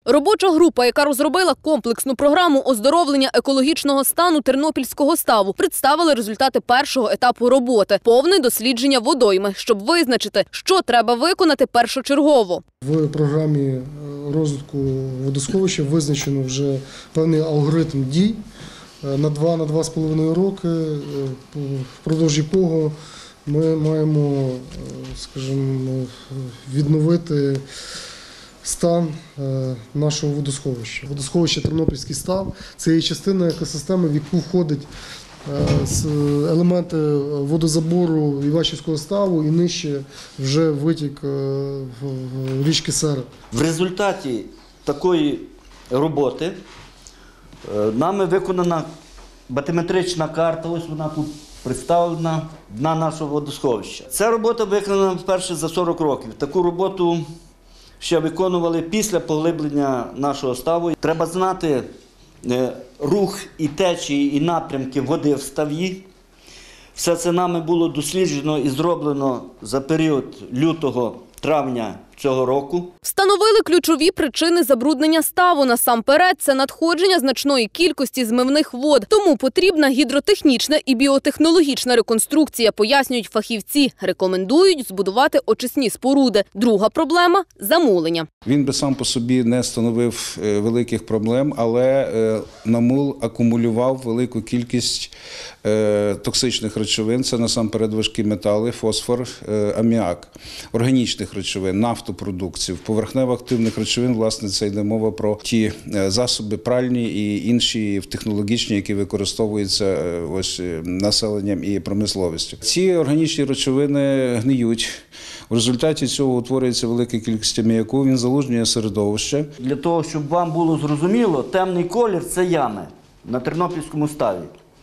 Робоча група, яка розробила комплексну програму оздоровлення екологічного стану Тернопільського ставу, представили результати першого етапу роботи – повне дослідження водойми, щоб визначити, що треба виконати першочергово. В програмі розвитку водосховища визначено вже певний алгоритм дій на 2–2,5 роки, впродовж якого ми маємо, скажімо, відновити стан нашого водосховища. Водосховище Тернопільський став – це є частина екосистеми, в яку входять елементи водозабору Івачівського ставу і нижче вже витік річки Серед. В результаті такої роботи нами виконана батиметрична карта, ось вона тут представлена, дна нашого водосховища. Ця робота виконана вперше за 40 років. Таку роботу ще виконували після поглиблення нашого ставу. Треба знати рух і течії, і напрямки води в ставі. Все це нами було досліджено і зроблено за період лютого-травня цього року. Встановили ключові причини забруднення ставу. Насамперед, це надходження значної кількості змивних вод. Тому потрібна гідротехнічна і біотехнологічна реконструкція, пояснюють фахівці. Рекомендують збудувати очисні споруди. Друга проблема – замулення. Він би сам по собі не становив великих проблем, але намул акумулював велику кількість токсичних речовин. Це насамперед важкі метали, фосфор, аміак, органічних речовин, нафтопродуктів, поверхнево-активних речовин. Власне, це йде мова про ті засоби пральні і інші технологічні, які використовуються ось населенням і промисловістю. Ці органічні речовини гниють. В результаті цього утворюється велика кількість аміаку, він залужнює середовище. Для того, щоб вам було зрозуміло, темний колір – це ями на Тернопільському ставі.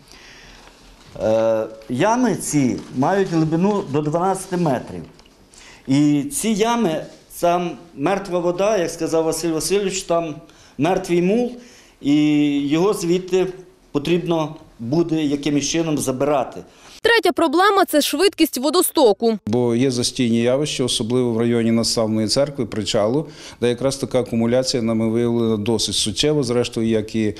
Ями ці мають глибину до 12 метрів. І ці ями, там мертва вода, як сказав Василь Васильович, там мертвий мул, і його звідти потрібно буде якимось чином забирати. Третя проблема – це швидкість водостоку. Бо є застійні явища, особливо в районі Наставної церкви, причалу, де якраз така акумуляція нами виявлена досить суттєво, зрештою, як і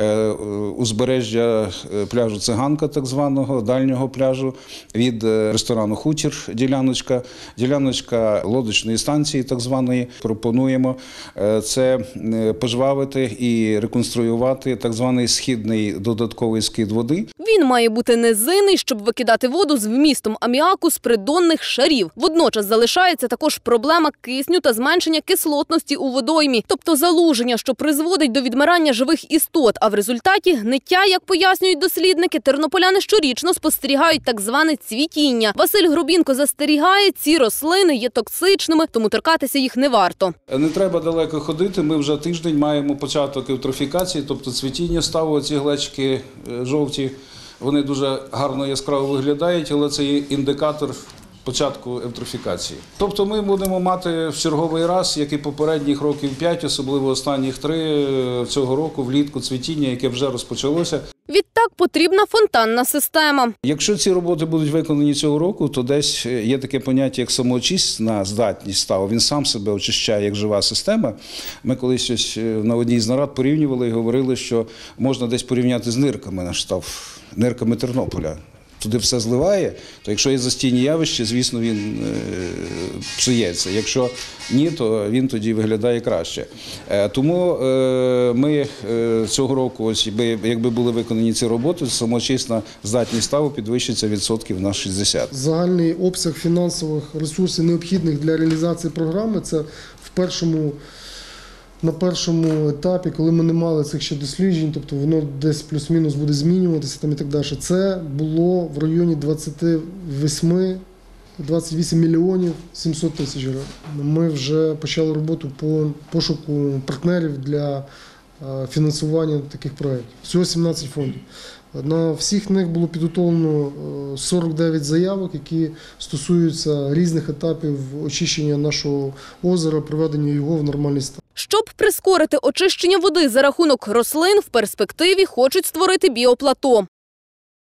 узбережжя пляжу Циганка, так званого, дальнього пляжу, від ресторану «Хутір» діляночка лодочної станції, так званої. Пропонуємо це пожвавити і реконструювати так званий східний додатковий скид води. Він має бути низинний, щоб викидати воду з вмістом аміаку з придонних шарів. Водночас залишається також проблема кисню та зменшення кислотності у водоймі, тобто залуження, що призводить до відмирання живих істот, а в результаті гниття, як пояснюють дослідники, тернополяни щорічно спостерігають так зване цвітіння. Василь Грубінко застерігає, ці рослини є токсичними, тому торкатися їх не варто. Не треба далеко ходити, ми вже тиждень маємо початок евтрофікації, тобто цвітіння ставу, ці глечики жовті. Вони дуже гарно яскраво виглядають, але це є індикатор початку евтрофікації. Тобто ми будемо мати в черговий раз, як і попередніх років 5, особливо останніх 3 цього року, влітку цвітіння, яке вже розпочалося. Відтак потрібна фонтанна система. Якщо ці роботи будуть виконані цього року, то десь є таке поняття, як самоочисна здатність ставу. Він сам себе очищає, як жива система. Ми колись ось на одній з нарад порівнювали і говорили, що можна десь порівняти з нирками наш став, нирками Тернополя. Туди все зливає, то якщо є застійні явища, звісно, він псується. Якщо ні, то він тоді виглядає краще. Тому ми цього року, ось, якби були виконані ці роботи, самоочисна здатність ставу підвищиться відсотків на 60. Загальний обсяг фінансових ресурсів, необхідних для реалізації програми, це на першому етапі, коли ми не мали цих ще досліджень, тобто воно десь плюс-мінус буде змінюватися там і так далі. Це було в районі 28 мільйонів 700 тисяч гривень. Ми вже почали роботу по пошуку партнерів для фінансування таких проєктів. Всього 17 фондів. На всіх них було підготовлено 49 заявок, які стосуються різних етапів очищення нашого озера, приведення його в нормальний стан. Щоб прискорити очищення води за рахунок рослин, в перспективі хочуть створити біоплато.